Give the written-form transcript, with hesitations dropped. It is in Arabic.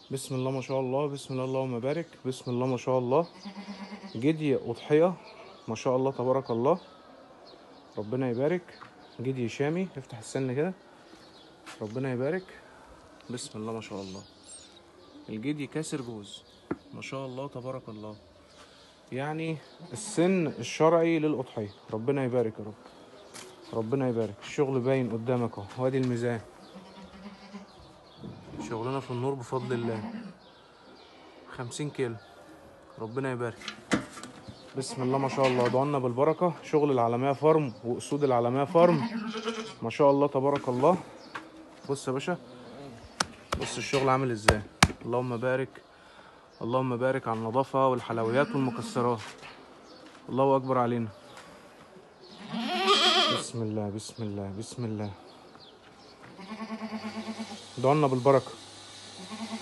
بسم الله ما شاء الله، بسم الله اللهم بارك، بسم الله ما شاء الله. جدي أضحية ما شاء الله تبارك الله، ربنا يبارك. جدي شامي، افتح السن كده، ربنا يبارك. بسم الله ما شاء الله. الجدي كاسر جوز ما شاء الله تبارك الله، يعني السن الشرعي للأضحية. ربنا يبارك يا رب، ربنا يبارك. الشغل باين قدامك اهو، وادي الميزان. شغلنا في النور بفضل الله. 50 كيلو، ربنا يبارك. بسم الله ما شاء الله، دعونا بالبركة. شغل العالمية فارم وأسود العالمية فارم ما شاء الله تبارك الله. بص يا باشا، بص الشغل عامل ازاي. اللهم بارك، اللهم بارك على النظافة والحلويات والمكسرات. الله أكبر علينا. بسم الله بسم الله بسم الله. دعونا بالبركة.